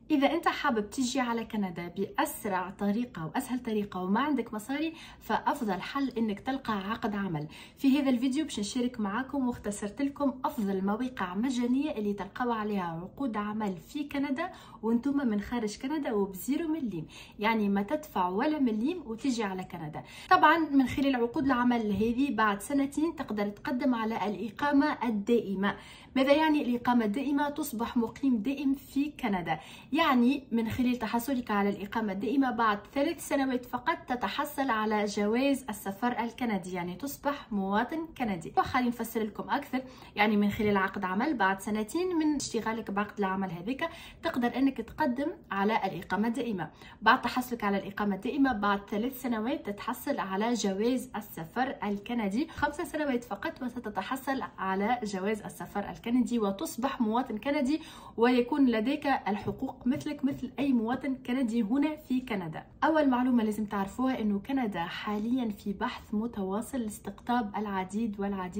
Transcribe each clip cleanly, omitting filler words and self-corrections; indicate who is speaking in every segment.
Speaker 1: إذا أنت حابب تيجي على كندا بأسرع طريقة وأسهل طريقة وما عندك مصاري، فأفضل حل إنك تلقى عقد عمل. في هذا الفيديو باش نشارك معاكم واختصرت لكم أفضل مواقع مجانية اللي تلقوا عليها عقود عمل في كندا وانتم من خارج كندا وبزيرو مليم، يعني ما تدفع ولا مليم وتيجي على كندا. طبعا من خلال عقود العمل هذه بعد سنتين تقدر تقدم على الإقامة الدائمة. ماذا يعني الإقامة الدائمة؟ تصبح مقيم دائم في كندا، يعني من خلال تحصلك على الإقامة الدائمة بعد 3 سنوات فقط تتحصل على جواز السفر الكندي، يعني تصبح مواطن كندي. وخلينا نفسر لكم أكثر، يعني من خلال عقد عمل بعد سنتين من اشتغالك بعقد العمل هذيك تقدر أنك تقدم على الإقامة الدائمة. بعد تحصلك على الإقامة الدائمة بعد 3 سنوات تتحصل على جواز السفر الكندي، 5 سنوات فقط وستتحصل على جواز السفر الكندي وتصبح مواطن كندي، ويكون لديك الحقوق مثلك مثل أي مواطن كندي هنا في كندا. أول معلومة لازم تعرفوها إنه كندا حاليا في بحث متواصل لاستقطاب العديد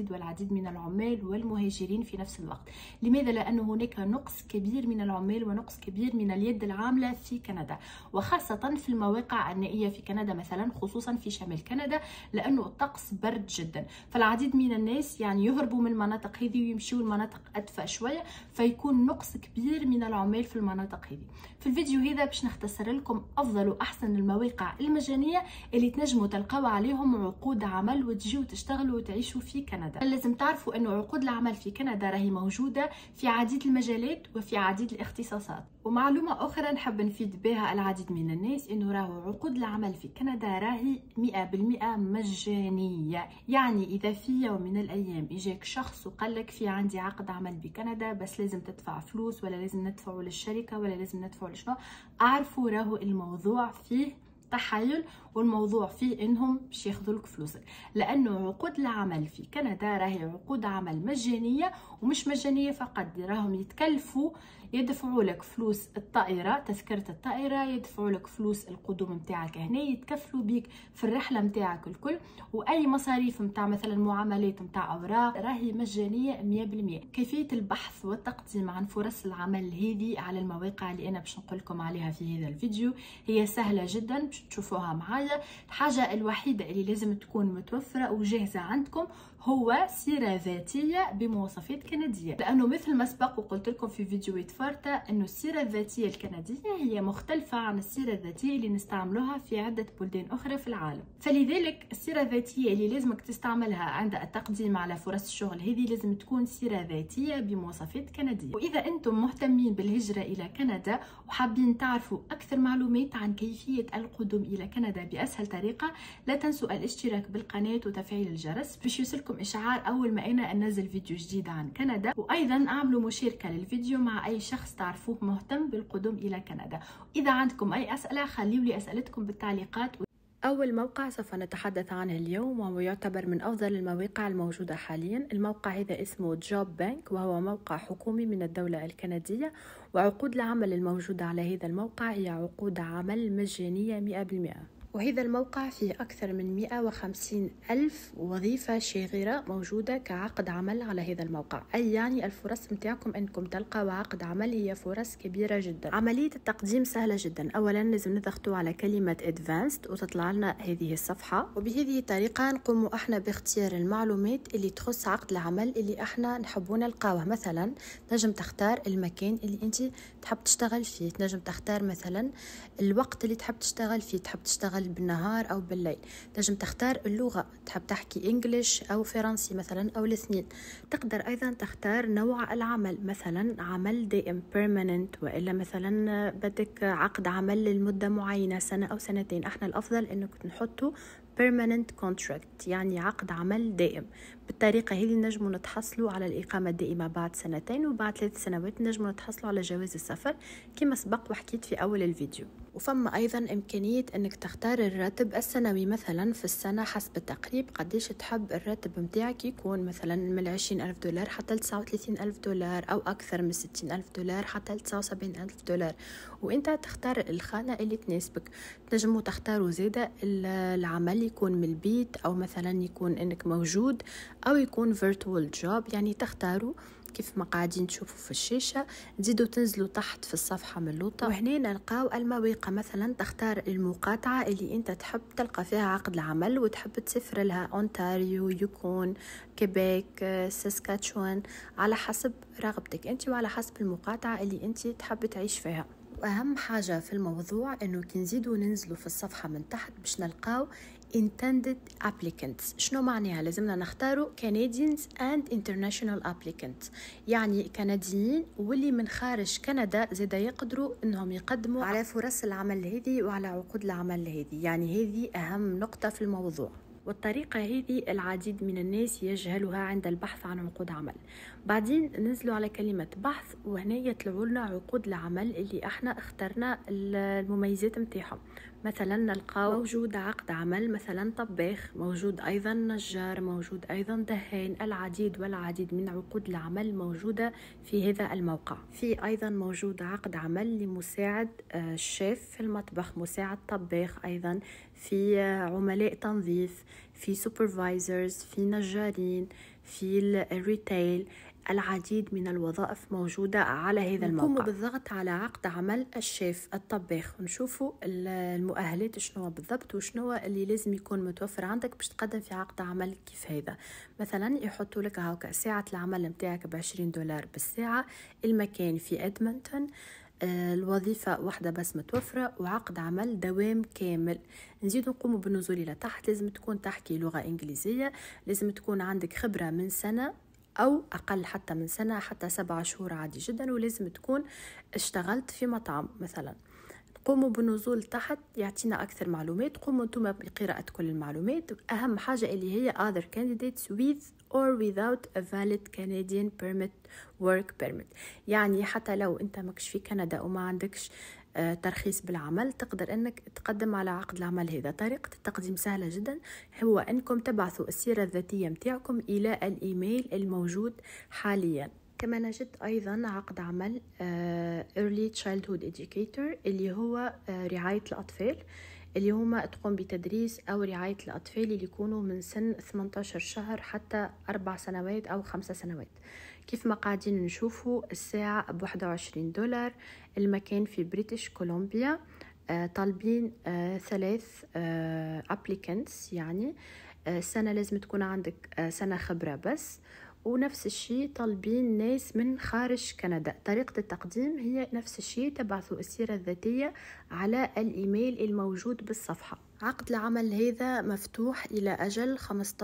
Speaker 1: من العمال والمهاجرين في نفس الوقت. لماذا؟ لأنه هناك نقص كبير من العمال ونقص كبير من اليد العاملة في كندا، وخاصة في المواقع النائية في كندا مثلا، خصوصا في شمال كندا لأنه الطقس برد جدا. فالعديد من الناس يعني يهربوا من المناطق هذه ويمشوا المناطق أدفأ شوية، فيكون نقص كبير من العمال في المناطق هذه. في الفيديو هذا باش نختصر لكم افضل واحسن المواقع المجانيه اللي تنجموا تلقاو عليهم عقود عمل وتجيو تشتغلوا وتعيشوا في كندا. لازم تعرفوا انه عقود العمل في كندا راهي موجوده في عديد المجالات وفي عديد الاختصاصات. ومعلومه اخرى نحب نفيد بها العديد من الناس، انه راهو عقود العمل في كندا راهي 100% مجانيه. يعني اذا في يوم من الايام اجاك شخص وقال لك في عندي عقد عمل بكندا بس لازم تدفع فلوس، ولا لازم ندفعوا للشركه، ولا لازم ندفعوا لشنو، اعرفوا راهو الموضوع فيه تحايل، والموضوع فيه انهم باش ياخذوا لك فلوسك، لانه عقود العمل في كندا راهي عقود عمل مجانيه، ومش مجانيه فقط، راهم يتكلفوا يدفعوا لك فلوس الطائره، تذكره الطائره، يدفعوا لك فلوس القدوم نتاعك هنا، يتكفلوا بيك في الرحله نتاعك الكل، واي مصاريف نتاع مثلا معاملات نتاع اوراق راهي مجانيه 100%. كيفيه البحث والتقديم عن فرص العمل هذه على المواقع اللي انا باش نقول لكم عليها في هذا الفيديو هي سهله جدا، باش تشوفوها معايا. الحاجه الوحيده اللي لازم تكون متوفره وجاهزه عندكم هو سيرة ذاتية بمواصفات كندية، لأنه مثل ما سبق وقلت لكم في فيديوهات فارطة أنه السيرة الذاتية الكندية هي مختلفة عن السيرة الذاتية اللي نستعملوها في عدة بلدان أخرى في العالم. فلذلك السيرة الذاتية اللي لازمك تستعملها عند التقديم على فرص الشغل هذه لازم تكون سيرة ذاتية بمواصفات كندية. وإذا أنتم مهتمين بالهجرة إلى كندا وحابين تعرفوا أكثر معلومات عن كيفية القدوم إلى كندا بأسهل طريقة، لا تنسوا الاشتراك بالقناة وتفعيل الجرس باش يوصلكم إشعار أول ما أنا أنزل فيديو جديد عن كندا. وأيضا أعملوا مشاركة للفيديو مع أي شخص تعرفوه مهتم بالقدوم إلى كندا. إذا عندكم أي أسئلة خليوا لي أسئلتكم بالتعليقات. أول موقع سوف نتحدث عنه اليوم وهو يعتبر من أفضل المواقع الموجودة حاليا. الموقع هذا اسمه جوب بانك، وهو موقع حكومي من الدولة الكندية، وعقود العمل الموجودة على هذا الموقع هي عقود عمل مجانية 100%. وهذا الموقع فيه أكثر من 150 ألف وظيفة شاغرة موجودة كعقد عمل على هذا الموقع، أي يعني الفرص متاعكم أنكم تلقوا عقد عمل هي فرص كبيرة جدا. عملية التقديم سهلة جدا. أولا لازم نضغطوا على كلمة Advanced وتطلع لنا هذه الصفحة، وبهذه الطريقة نقوم احنا باختيار المعلومات اللي تخص عقد العمل اللي احنا نحبون نلقاوه. مثلا نجم تختار المكان اللي انت تحب تشتغل فيه، نجم تختار مثلا الوقت اللي تحب تشتغل فيه، تحب تشتغل بالنهار او بالليل، تنجم تختار اللغه، تحب تحكي انجليش او فرنسي مثلا او الاثنين. تقدر ايضا تختار نوع العمل، مثلا عمل دائم permanent، والا مثلا بدك عقد عمل للمده معينه، سنه او سنتين. احنا الافضل انك نحطه permanent contract، يعني عقد عمل دائم. بالطريقة هذه نجموا نتحصلوا على الإقامة الدائمة بعد 2 وبعد 3 سنوات نجموا نتحصلوا على جواز السفر كما سبق وحكيت في أول الفيديو. وفما أيضا إمكانية أنك تختار الراتب السنوي، مثلا في السنة حسب التقريب قديش تحب الراتب متاعك يكون، مثلا من 20,000 دولار حتى 39,000 دولار، أو أكثر من 60,000 دولار حتى 79,000 دولار، وإنت تختار الخانة اللي تناسبك. تنجموا تختاروا زيادة العمل يكون من البيت، أو مثلا يكون أنك موجود، أو يكون virtual job، يعني تختاروا كيف ما قاعدين تشوفوا في الشاشة. تزيدوا تنزلوا تحت في الصفحة من اللوطة، وهنا نلقاو المواقع. مثلا تختار المقاطعة اللي انت تحب تلقى فيها عقد العمل وتحب تسافر لها، اونتاريو، يكون كيبيك، ساسكاتشوان، على حسب رغبتك انت وعلى حسب المقاطعة اللي انت تحب تعيش فيها. واهم حاجة في الموضوع انه كي نزيدوا ننزلوا في الصفحة من تحت باش نلقاو intended applicants. شنو معناها؟ لازمنا نختاروا Canadians and international applicants، يعني كنديين واللي من خارج كندا زاد يقدروا انهم يقدموا على فرص العمل هذه وعلى عقود العمل هذه. يعني هذه اهم نقطة في الموضوع. والطريقة هذه العديد من الناس يجهلها عند البحث عن عقود عمل. بعدين ننزلوا على كلمة بحث، وهنا يطلعوا لنا عقود العمل اللي احنا اخترنا المميزات متاعهم. مثلا نلقاو موجود عقد عمل مثلا طباخ، موجود ايضا نجار، موجود ايضا دهان. العديد والعديد من عقود العمل موجودة في هذا الموقع. في ايضا موجود عقد عمل لمساعد الشيف في المطبخ، مساعد طباخ، ايضا في عملاء تنظيف، في سوبرفايزرز، في نجارين، في الريتيل. العديد من الوظائف موجودة على هذا الموقع. نقوم بالضغط على عقد عمل الشيف الطباخ ونشوفوا المؤهلات شنو بالضبط وشنو اللي لازم يكون متوفر عندك باش تقدم في عقد عمل كيف هذا. مثلا يحطوا لك هاكا ساعة العمل متاعك ب$20 بالساعة، المكان في إدمنتون، الوظيفة واحدة بس متوفرة، وعقد عمل دوام كامل. نزيد نقوم بالنزول إلى تحت. لازم تكون تحكي لغة إنجليزية، لازم تكون عندك خبرة من سنة أو أقل حتى من سنة، حتى 7 شهور عادي جدا، ولازم تكون اشتغلت في مطعم مثلا. قوموا بالنزول تحت يعطينا أكثر معلومات. قوموا أنتم بقراءة كل المعلومات. أهم حاجة اللي هي other candidates with or without a valid Canadian permit work permit، يعني حتى لو أنت ماكش في كندا وما عندكش ترخيص بالعمل تقدر أنك تقدم على عقد العمل هذا. طريقة التقديم سهلة جدا، هو أنكم تبعثوا السيرة الذاتية متاعكم إلى الإيميل الموجود حاليا. كما نجد أيضا عقد عمل Early Childhood Educator اللي هو رعاية الأطفال، اللي هما تقوم بتدريس أو رعاية الأطفال اللي يكونوا من سن 18 شهر حتى 4 سنوات أو 5 سنوات. كيف ما قاعدين نشوفوا الساعة ب$21. المكان في بريتش كولومبيا. طالبين 3 applicants، يعني سنة لازم تكون عندك سنة خبرة بس، ونفس الشيء طالبين ناس من خارج كندا. طريقة التقديم هي نفس الشيء، تبعثوا السيرة الذاتية على الإيميل الموجود بالصفحة. عقد العمل هذا مفتوح إلى أجل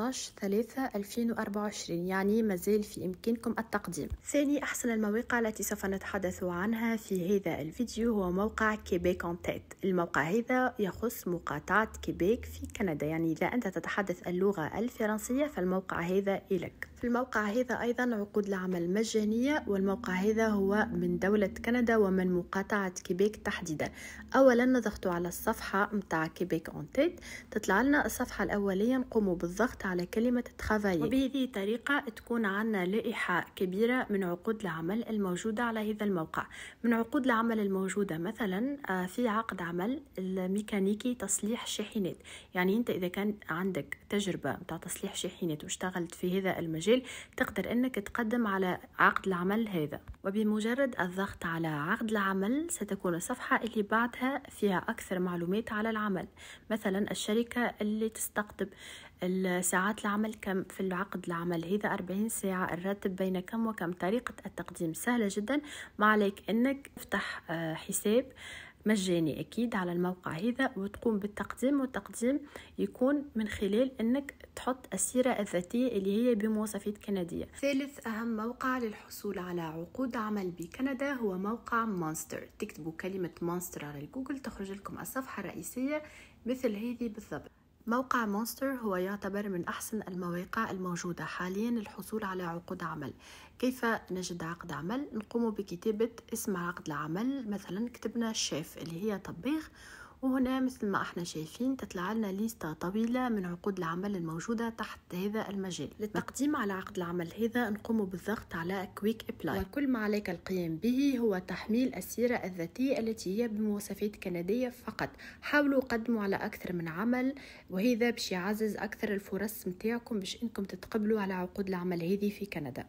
Speaker 1: 15/3/2024، يعني مازال في إمكانكم التقديم. ثاني أحسن المواقع التي سوف نتحدث عنها في هذا الفيديو هو موقع كيبيك أون تيت. الموقع هذا يخص مقاطعة كيبيك في كندا، يعني إذا أنت تتحدث اللغة الفرنسية فالموقع هذا إلك. في الموقع هذا أيضا عقود العمل مجانية، والموقع هذا هو من دولة كندا ومن مقاطعة كيبيك تحديدا. أولا نضغطوا على الصفحة متاع كيبيك أون تيت، تطلع لنا الصفحة الأولية، نقوم بالضغط على كلمة ترافايي، وبهذه الطريقة تكون عندنا لائحة كبيرة من عقود العمل الموجودة على هذا الموقع. من عقود العمل الموجودة مثلا في عقد عمل الميكانيكي تصليح شاحنات، يعني أنت إذا كان عندك تجربة متاع تصليح شاحنات واشتغلت في هذا المجال تقدر أنك تقدم على عقد العمل هذا. وبمجرد الضغط على عقد العمل ستكون الصفحة اللي بعدها فيها أكثر معلومات على العمل، مثلا الشركة اللي تستقطب، الساعات العمل كم في العقد العمل هذا 40 ساعة، الراتب بين كم وكم. طريقة التقديم سهلة جدا، ما عليك أنك تفتح حساب مجاني أكيد على الموقع هذا وتقوم بالتقديم، والتقديم يكون من خلال أنك تحط السيرة الذاتية اللي هي بمواصفات كندية. ثالث أهم موقع للحصول على عقود عمل بكندا هو موقع مونستر. تكتبوا كلمة مونستر على جوجل تخرج لكم الصفحة الرئيسية مثل هذه بالضبط. موقع مونستر هو يعتبر من أحسن المواقع الموجودة حاليا للحصول على عقود عمل. كيف نجد عقد عمل؟ نقوم بكتابة اسم عقد العمل، مثلا كتبنا شيف اللي هي طباخ، وهنا مثل ما احنا شايفين تطلع لنا ليستة طويلة من عقود العمل الموجودة تحت هذا المجال. للتقديم على عقد العمل هذا نقوم بالضغط على كويك ابلاي، وكل ما عليك القيام به هو تحميل السيرة الذاتية التي هي بمواصفات كندية فقط. حاولوا قدموا على أكثر من عمل، وهذا باش يعزز أكثر الفرص متاعكم باش إنكم تتقبلوا على عقود العمل هذه في كندا.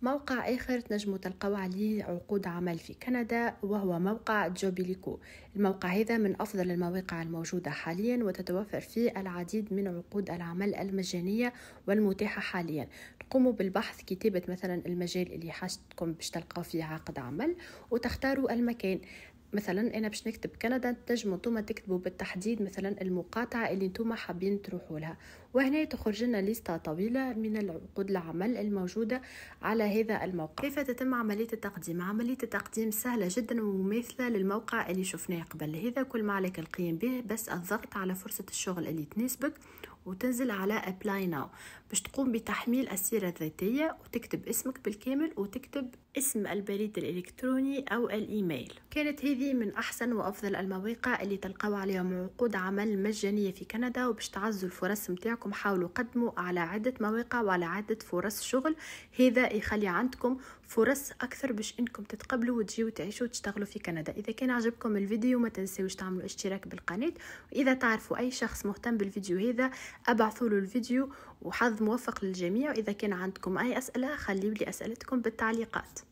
Speaker 1: موقع آخر تنجموا تلقوا عليه عقود عمل في كندا وهو موقع جوبيليكو. الموقع هذا من أفضل المواقع الموجودة حاليا، وتتوفر فيه العديد من عقود العمل المجانية والمتاحة حاليا. تقوموا بالبحث، كتابة مثلا المجال اللي حاجتكم باش تلقاو فيه عقد عمل، وتختاروا المكان. مثلا انا باش نكتب كندا، تنجموا نتوما تكتبوا بالتحديد مثلا المقاطعه اللي نتوما حابين تروحوا لها، وهنا تخرج لنا لسته طويله من العقود العمل الموجوده على هذا الموقع. كيف تتم عمليه التقديم؟ عمليه التقديم سهله جدا ومماثله للموقع اللي شفناه قبل. هذا كل ما عليك القيام به بس الضغط على فرصه الشغل اللي تناسبك، وتنزل على Apply Now باش تقوم بتحميل السيرة الذاتية، وتكتب اسمك بالكامل، وتكتب اسم البريد الإلكتروني أو الإيميل. كانت هذه من أحسن وأفضل المواقع اللي تلقوا عليهم عقود عمل مجانية في كندا. وباش تعزوا الفرص متاعكم حاولوا قدموا على عدة مواقع وعلى عدة فرص شغل، هذا يخلي عندكم فرص أكثر باش إنكم تتقبلوا وتجيوا تعيشوا وتشتغلوا في كندا. إذا كان عجبكم الفيديو ما تنسوش تعملوا اشتراك بالقناة، وإذا تعرفوا أي شخص مهتم بالفيديو هذا ابعثوا له الفيديو، وحظ موفق للجميع. وإذا كان عندكم أي أسئلة خليوا لي أسئلتكم بالتعليقات.